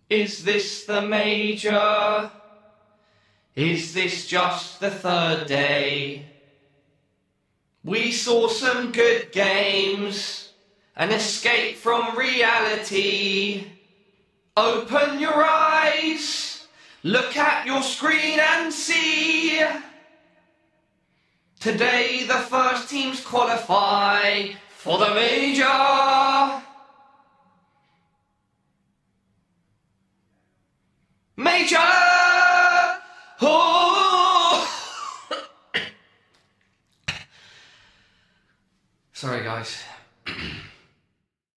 Is this the major? Is this just the third day? We saw some good games, an escape from reality. Open your eyes, look at your screen and see. Today the first teams qualify for the major. Major!